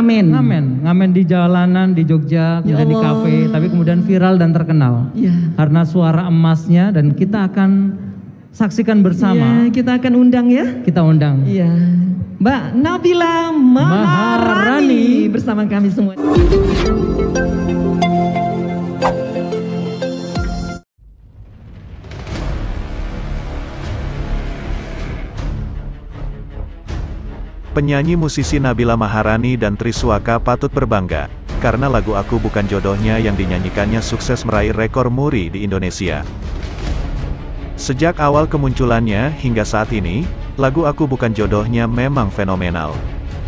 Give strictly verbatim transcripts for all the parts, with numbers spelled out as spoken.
ngamen. Ngamen, ngamen di jalanan di Jogja, Ya kemudian di Allah. kafe, tapi kemudian viral dan terkenal. Ya. Karena suara emasnya, dan kita akan saksikan bersama. Ya, kita akan undang ya. Kita undang. Iya. Mbak Nabila Maharani, Maharani. bersama kami semua. Penyanyi musisi Nabila Maharani dan Triswaka patut berbangga, karena lagu Aku Bukan Jodohnya yang dinyanyikannya sukses meraih rekor muri di Indonesia. Sejak awal kemunculannya hingga saat ini, lagu Aku Bukan Jodohnya memang fenomenal.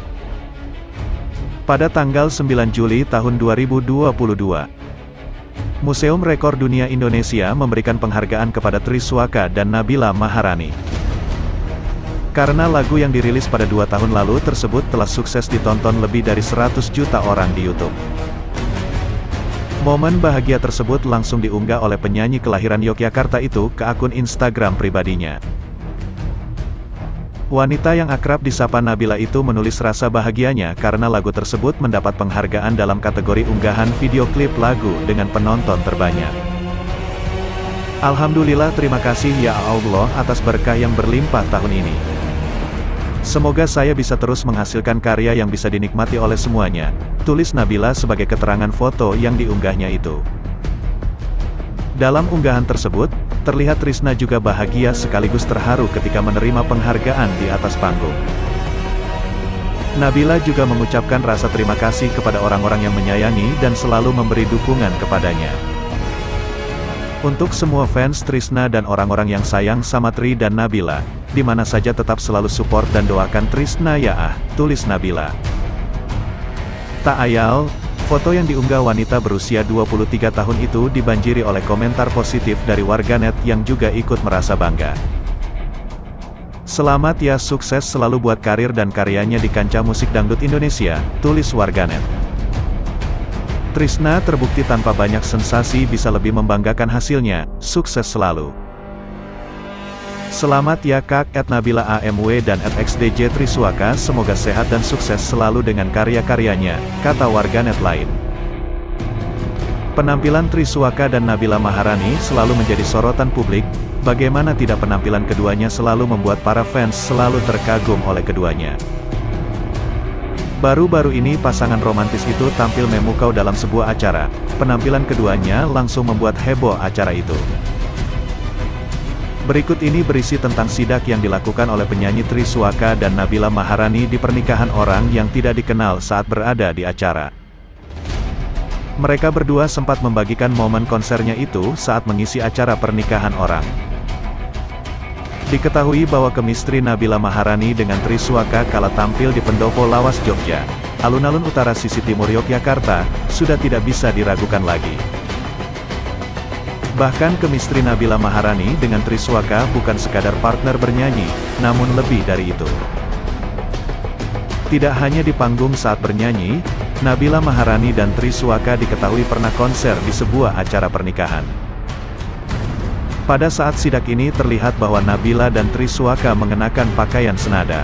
Pada tanggal sembilan Juli tahun dua ribu dua puluh dua, Museum Rekor Dunia Indonesia memberikan penghargaan kepada Triswaka dan Nabila Maharani. Karena lagu yang dirilis pada dua tahun lalu tersebut telah sukses ditonton lebih dari seratus juta orang di YouTube. Momen bahagia tersebut langsung diunggah oleh penyanyi kelahiran Yogyakarta itu ke akun Instagram pribadinya. Wanita yang akrab disapa Nabila itu menulis rasa bahagianya karena lagu tersebut mendapat penghargaan dalam kategori unggahan video klip lagu dengan penonton terbanyak. Alhamdulillah, terima kasih ya Allah atas berkah yang berlimpah tahun ini. Semoga saya bisa terus menghasilkan karya yang bisa dinikmati oleh semuanya, tulis Nabila sebagai keterangan foto yang diunggahnya itu. Dalam unggahan tersebut, terlihat Trisna juga bahagia sekaligus terharu ketika menerima penghargaan di atas panggung. Nabila juga mengucapkan rasa terima kasih kepada orang-orang yang menyayangi dan selalu memberi dukungan kepadanya. Untuk semua fans Trisna dan orang-orang yang sayang sama Tri dan Nabila, di mana saja tetap selalu support dan doakan Trisna ya ah, tulis Nabila. Tak ayal, foto yang diunggah wanita berusia dua puluh tiga tahun itu dibanjiri oleh komentar positif dari warganet yang juga ikut merasa bangga. Selamat ya, sukses selalu buat karir dan karyanya di kancah musik dangdut Indonesia, tulis warganet. Trisna terbukti tanpa banyak sensasi bisa lebih membanggakan hasilnya, sukses selalu. Selamat ya Kak et Nabila A M W dan et X D J Triswaka, semoga sehat dan sukses selalu dengan karya-karyanya, kata warganet lain. Penampilan Triswaka dan Nabila Maharani selalu menjadi sorotan publik, bagaimana tidak penampilan keduanya selalu membuat para fans selalu terkagum oleh keduanya. Baru-baru ini pasangan romantis itu tampil memukau dalam sebuah acara, penampilan keduanya langsung membuat heboh acara itu. Berikut ini berisi tentang sidak yang dilakukan oleh penyanyi Triswaka dan Nabila Maharani di pernikahan orang yang tidak dikenal saat berada di acara. Mereka berdua sempat membagikan momen konsernya itu saat mengisi acara pernikahan orang. Diketahui bahwa kemistri Nabila Maharani dengan Triswaka kala tampil di Pendopo Lawas Jogja, alun-alun utara sisi timur Yogyakarta, sudah tidak bisa diragukan lagi. Bahkan kemistri Nabila Maharani dengan Triswaka bukan sekadar partner bernyanyi, namun lebih dari itu. Tidak hanya di panggung saat bernyanyi, Nabila Maharani dan Triswaka diketahui pernah konser di sebuah acara pernikahan. Pada saat sidak ini terlihat bahwa Nabila dan Triswaka mengenakan pakaian senada.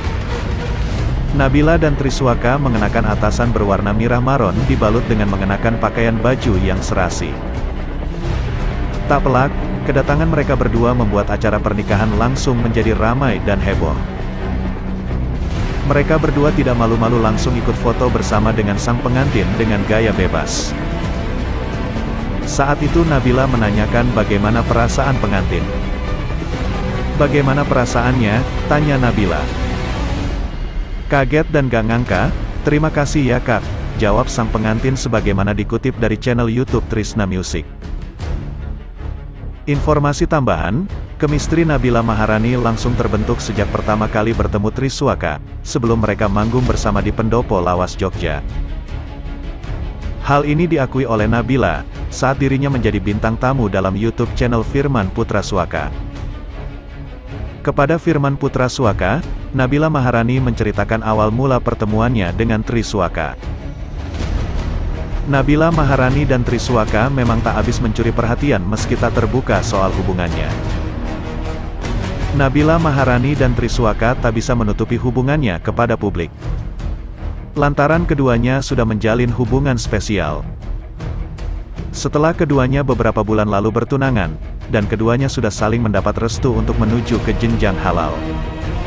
Nabila dan Triswaka mengenakan atasan berwarna merah maron dibalut dengan mengenakan pakaian baju yang serasi. Tak pelak, kedatangan mereka berdua membuat acara pernikahan langsung menjadi ramai dan heboh. Mereka berdua tidak malu-malu langsung ikut foto bersama dengan sang pengantin dengan gaya bebas. Saat itu Nabila menanyakan bagaimana perasaan pengantin. Bagaimana perasaannya? Tanya Nabila. Kaget dan gak ngangka, terima kasih ya Kak, jawab sang pengantin sebagaimana dikutip dari channel YouTube Trisna Music. Informasi tambahan, kemistri Nabila Maharani langsung terbentuk sejak pertama kali bertemu Triswaka, sebelum mereka manggung bersama di Pendopo Lawas Jogja. Hal ini diakui oleh Nabila, saat dirinya menjadi bintang tamu dalam YouTube channel Firman Putra Swaka. Kepada Firman Putra Swaka, Nabila Maharani menceritakan awal mula pertemuannya dengan Triswaka. Nabila Maharani dan Triswaka memang tak habis mencuri perhatian meski tak terbuka soal hubungannya. Nabila Maharani dan Triswaka tak bisa menutupi hubungannya kepada publik. lantaran keduanya sudah menjalin hubungan spesial. Setelah keduanya beberapa bulan lalu bertunangan, dan keduanya sudah saling mendapat restu untuk menuju ke jenjang halal.